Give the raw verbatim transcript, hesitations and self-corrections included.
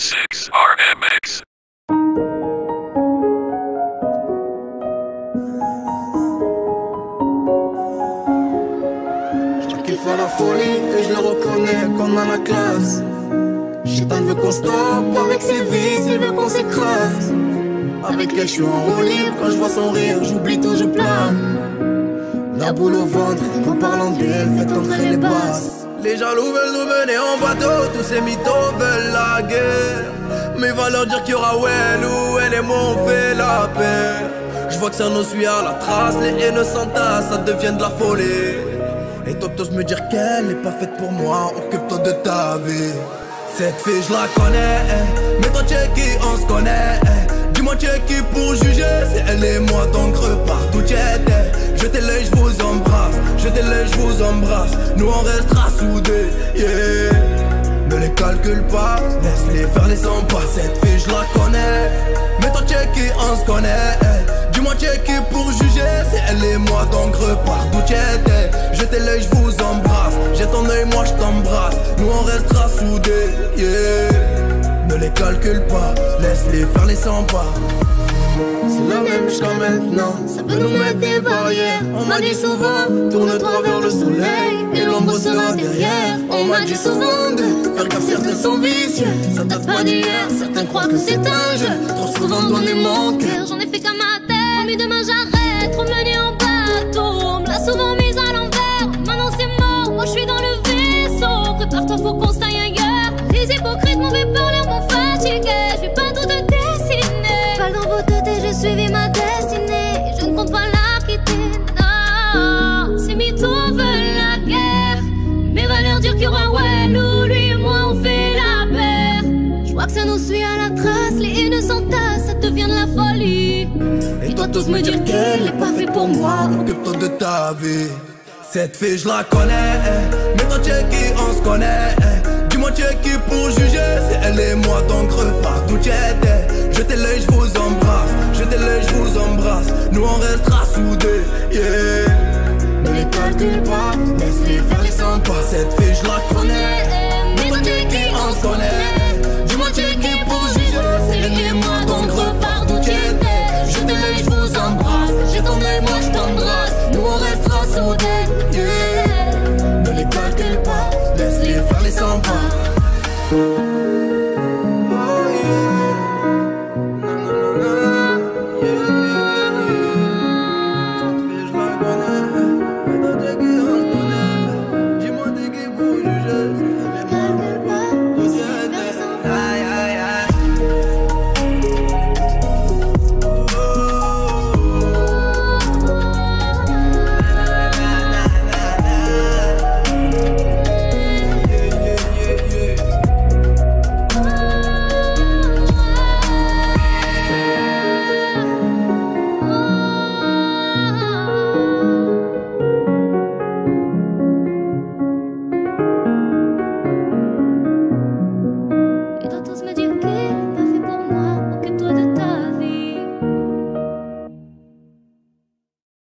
six R M X. Je kiffe à la folie et je le reconnais comme à la classe. Gitan veut qu'on stoppe, avec ses vices, il veut qu'on s'écrase. Avec elle je suis en roue libre, quand je vois son rire, j'oublie tout, je plane. La boule au ventre, en parlant d'elle, faites entrer les basses. Les jaloux veulent nous mener en bateau, tous ces mythos veulent la guerre. Mais va leur dire qu'il y aura Well ou elle et moi on fait la paix. Je vois que ça nous suit à la trace, les haines s'entassent, ça devient de la folie. Et toi t'oses me dire qu'elle n'est pas faite pour moi, occupe-toi de ta vie. Cette fille je la connais, mais toi tu es qui, on se connaît. Dis-moi tu es qui pour juger, c'est elle et moi donc repars d'où tu étais. Jetez l'œil, je vous embrasse, jetez l'œil, je vous embrasse. Nous on restera soudés, yeah. Ne les calcule pas, laisse-les faire les cent pas. Cette fille je la connais, mais toi tu es qui, on se connaît. Dis-moi tu es qui pour juger, c'est elle et moi donc repars d'où tu étais. Jetez l'œil, je vous embrasse, jette ton œil, moi je t'embrasse. Nous on restera soudés, yeah. Ne les calcule pas, laisse-les faire les cent pas. C'est la même jusqu'à maintenant, ça peut nous mettre des barrières. On m'a dit souvent, tourne-toi vers le soleil et l'ombre sera derrière. On m'a dit souvent de faire gaffe, certains sont vicieux. Ça date pas d'hier, certains croient que c'est un jeu. Trop souvent donné mon cœur, j'en ai fait comme ma tête. Promis demain j'arrête, trop mené en bateau. On me l'a souvent mise à l'envers, maintenant c'est mort, moi je suis dans le vaisseau. Prépare-toi, faut qu'on s'aille ailleurs. Les hypocrites m'ont fait peur, l'air m'ont fatigué. Je vais pas tout te dessiner. Balle dans vos têtes et j'ai suivi ma destinée. Et je ne compte pas la quitter, non. Ces mythos veulent la guerre, mais va leur dire qu'il y aura Well ou lui et moi on fait la paire. Je vois que ça nous suit à la trace, les haines s'entassent, ça devient de la folie. Et toi t'oses me dire qu'elle est pas faite pour moi, occupe-toi de ta vie. Cette fille je la connais, mais toi tu es qui, on se connaît. Dis-moi tu es qui pour juger,